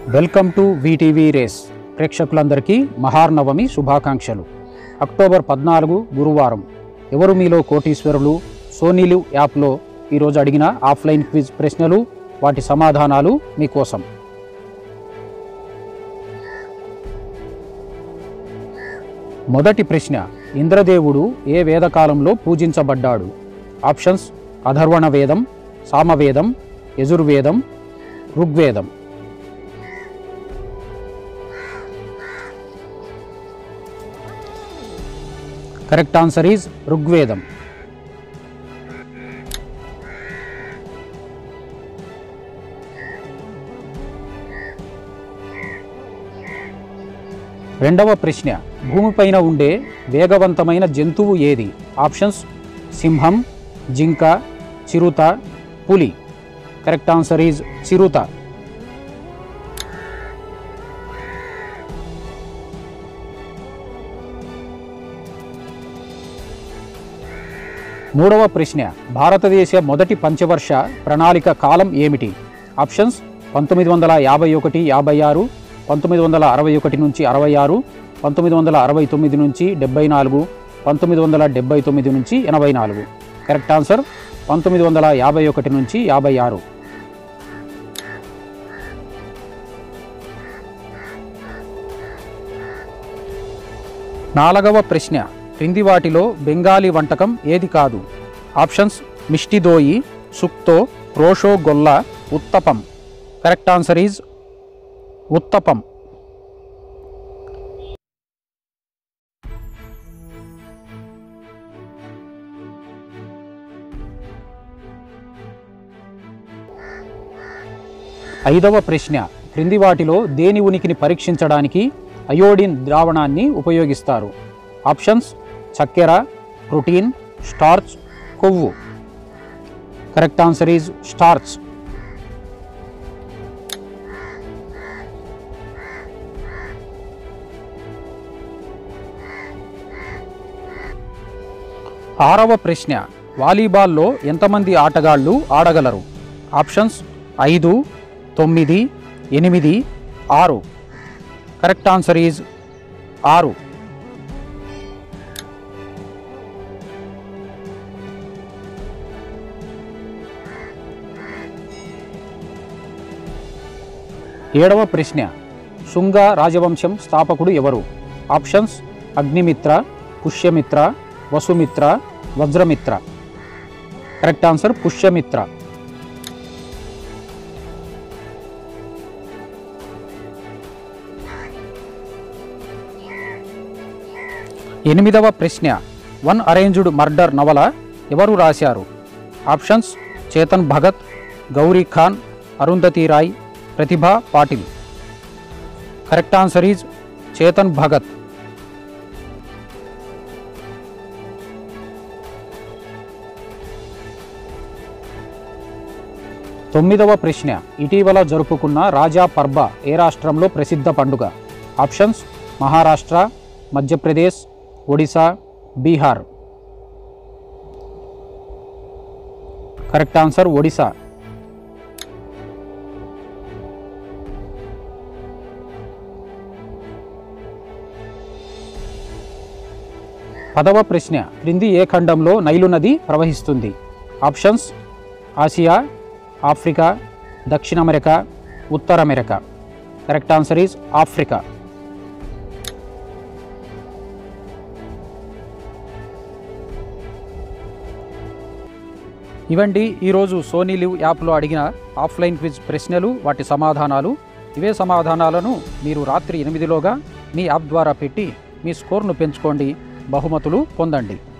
Welcome to VTV race. ప్రేక్షకులందరికీ మహార్నవమి శుభాకాంక్షలు. October 14 గురువారం. ఎవరు మీలో కోటీశ్వరులు? సోనీ లివ్ యాప్లో ఈరోజు అడిగిన ఆఫ్లైన్ క్విజ్ ప్రశ్నలు, వాటి సమాధానాలు మీకోసం. మొదటి ప్రశ్న, ఇంద్రదేవుడు ఏ వేదకాలంలో పూజించబడ్డాడు? ఆప్షన్స్: అథర్వణ వేదం, సామవేదం, యజుర్వేదం, ఋగ్వేదం. కరెక్ట్ ఆన్సర్ ఈజ్ ఋగ్వేదం. రెండవ ప్రశ్న, భూమిపైన ఉండే వేగవంతమైన జంతువు ఏది? ఆప్షన్స్: సింహం, జింక, చిరుత, పులి. కరెక్ట్ ఆన్సర్ ఈజ్ చిరుత. మూడవ ప్రశ్న, భారతదేశ మొదటి పంచవర్ష ప్రణాళిక కాలం ఏమిటి? ఆప్షన్స్: 1951-56, 1961 నుంచి 66, 1969 నుంచి 74, 1979 నుంచి 84. కరెక్ట్ ఆన్సర్ 1951 నుంచి 56. నాలుగవ ప్రశ్న, క్రింది వాటిలో బెంగాలీ వంటకం ఏది కాదు? Options: మిష్టి దోయి, shukto, rosogolla, uttapam. Correct answer is uttapam. ఐదవ ప్రశ్న, క్రింది వాటిలో దేని ఉనికిని పరీక్షించడానికి అయోడిన్ ద్రావణాన్ని ఉపయోగిస్తారు? ఆప్షన్స్: చక్కెర, ప్రోటీన్, స్టార్చ్, కొవ్వు. Correct answer is starch. ఆరవ ప్రశ్న, వాలీబాల్లో ఎంతమంది ఆటగాళ్లు ఆడగలరు? ఆప్షన్స్: 5, 9, 8, 6. Correct answer is 6. ఏడవ ప్రశ్న, శుంగ రాజవంశం స్థాపకుడు ఎవరు? Options: Agnimitra, Pushyamitra, Vasumitra, Vajramitra. Correct answer Pushyamitra. ఎనిమిదవ ప్రశ్న, వన్ అరేంజ్డ్ మర్డర్ నవల ఎవరు రాశారు? Options: Chetan Bhagat, Gauri Khan, Arundhati Roy, Pratibha Patil. Correct answer is Chetan Bhagat. తొమ్మిదవ ప్రశ్న, ఇటీవల జరుపుకున్న రాజా పర్బ ఏ రాష్ట్రంలో ప్రసిద్ధ పండుగ? Options: Maharashtra, Madhya Pradesh, Odisha, Bihar. Correct answer Odisha. పదవ ప్రశ్న, క్రింది ఏ ఖండంలో నైలు నది ప్రవహిస్తుంది? ఆప్షన్స్: ఆసియా, ఆఫ్రికా, దక్షిణ అమెరికా, ఉత్తర America. Correct answer is Africa. ఇవండి ఈరోజు సోనీ లివ్ యాప్లో అడిగిన ఆఫ్లైన్ క్విజ్ ప్రశ్నలు, వాటి సమాధానాలు. ఇవే సమాధానాలను మీరు రాత్రి 8లోగా మీ యాప్ ద్వారా పెట్టి మీ స్కోర్ను పెంచుకోండి, బహుమతులు పొందండి.